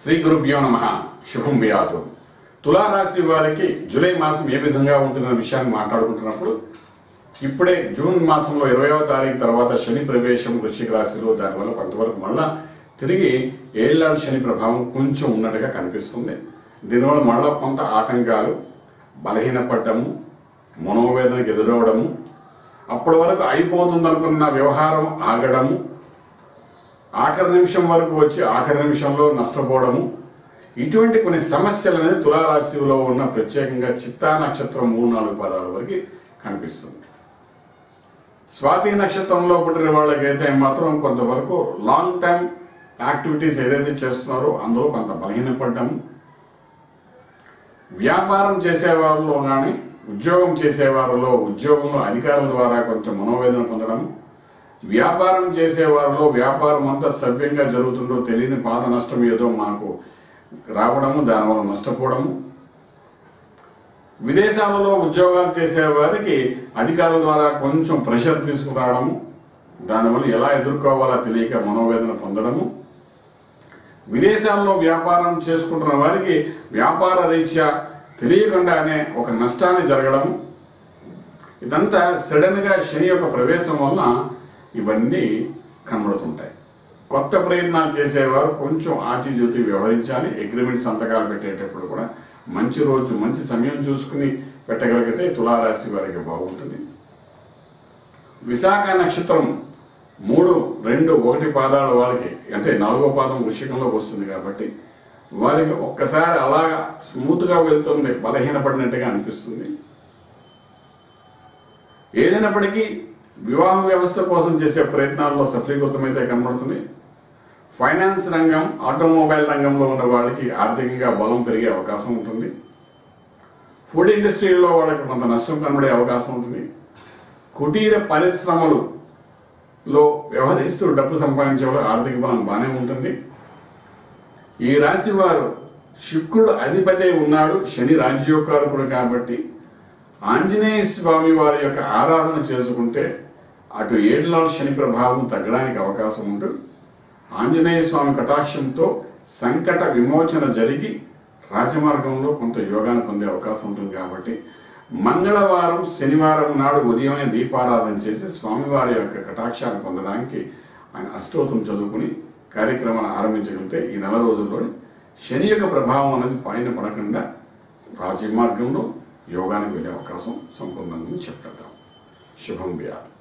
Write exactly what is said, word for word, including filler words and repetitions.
శ్రీ గురుభ్యో నమః. శుభం వ్యాతు. తులారాశి వారికి జూలై మాసం ఏ విధంగా ఉంటుందన్న విషయాన్ని మాట్లాడుకుంటున్నప్పుడు ఇప్పుడే జూన్ మాసంలో ఇరవైవ తారీఖు తర్వాత శని ప్రవేశం వృశ్చిక రాశిలో, దానివల్ల కొంతవరకు మళ్ళా తిరిగి ఏళ్ళ శని ప్రభావం కొంచెం ఉన్నట్టుగా కనిపిస్తుంది. దీనివల్ల మళ్ళా కొంత ఆటంకాలు, బలహీనపడ్డము, మనోవేదనకు ఎదురవడము, అప్పటి వరకు అయిపోతుందనుకున్న వ్యవహారం ఆగడము, ఆఖరి నిమిషం వరకు వచ్చి ఆఖరి నిమిషంలో నష్టపోవడము, ఇటువంటి కొన్ని సమస్యలు అనేది తులారాశిలో ఉన్న ప్రత్యేకంగా చిత్తా నక్షత్రం మూడు నాలుగు పదాల వరకు కనిపిస్తుంది. స్వాతి నక్షత్రంలో పుట్టిన వాళ్ళకైతే మాత్రం కొంతవరకు లాంగ్ టైం యాక్టివిటీస్ ఏదైతే చేస్తున్నారో అందులో కొంత బలహీనపడ్డము, వ్యాపారం చేసేవారిలో కానీ ఉద్యోగం చేసేవారిలో ఉద్యోగంలో అధికారుల ద్వారా కొంచెం మనోవేదన పొందడం, వ్యాపారం చేసేవారిలో వ్యాపారం అంతా సవ్యంగా జరుగుతుందో తెలియని పాత నష్టం ఏదో మనకు రావడము, దానివల్ల నష్టపోవడము, విదేశాలలో ఉద్యోగాలు చేసేవారికి అధికారుల ద్వారా కొంచెం ప్రెషర్ తీసుకురావడము, దానివల్ల ఎలా ఎదుర్కోవాలో తెలియక మనోవేదన పొందడము, విదేశాల్లో వ్యాపారం చేసుకుంటున్న వారికి వ్యాపార రీత్యా తెలియకుండానే ఒక నష్టాన్ని జరగడము, ఇదంతా సడన్గా శని యొక్క ప్రవేశం వలన ఇవన్నీ కనబడుతుంటాయి. కొత్త ప్రయత్నాలు చేసేవారు కొంచెం ఆచితూచి వ్యవహరించాలి. అగ్రిమెంట్ సంతకాలు పెట్టేటప్పుడు కూడా మంచి రోజు మంచి సమయం చూసుకుని పెట్టగలిగితే తులారాశి వారికి బాగుంటుంది. విశాఖ నక్షత్రం మూడు రెండు ఒకటి పాదాల వారికి, అంటే నాలుగో పాదం వృశ్చికంలోకి వస్తుంది కాబట్టి వారికి ఒక్కసారి అలాగా స్మూత్గా వెళ్తుంది, బలహీనపడినట్టుగా అనిపిస్తుంది. ఏదైనప్పటికీ వివాహ వ్యవస్థ కోసం చేసే ప్రయత్నాల్లో సఫలీకృతమైతే కనబడుతుంది. ఫైనాన్స్ రంగం, ఆటోమొబైల్ రంగంలో ఉన్న వాళ్ళకి ఆర్థికంగా బలం పెరిగే అవకాశం ఉంటుంది. ఫుడ్ ఇండస్ట్రీలో వాళ్ళకి కొంత నష్టం కనబడే అవకాశం ఉంటుంది. కుటీర పరిశ్రమలలో వ్యవహరిస్తూ డబ్బు సంపాదించే వాళ్ళు ఆర్థిక బలం బాగానే ఉంటుంది. ఈ రాశి వారు శుక్రుడు అధిపతి ఉన్నాడు, శని రాజ్యోకారకుడు కాబట్టి ఆంజనేయ స్వామి వారి యొక్క ఆరాధన చేసుకుంటే అటు ఏళ్ళ శని ప్రభావం తగ్గడానికి అవకాశం ఉంటుంది. ఆంజనేయ స్వామి కటాక్షంతో సంకట విమోచన జరిగి రాజమార్గంలో కొంత యోగాన్ని పొందే అవకాశం ఉంటుంది. కాబట్టి మంగళవారం శనివారం నాడు ఉదయమే దీపారాధన చేసి స్వామివారి యొక్క కటాక్షాన్ని పొందడానికి ఆయన అష్టోత్తరం చదువుకుని కార్యక్రమాన్ని ఆరంభించగలిగితే ఈ నెల రోజుల్లోని శని యొక్క ప్రభావం అనేది పైన పడకుండా రాజమార్గంలో యోగానికి వెళ్ళే అవకాశం సంపూర్ణంగా చెప్పగలుగుతాం. శుభం వ్యాధి.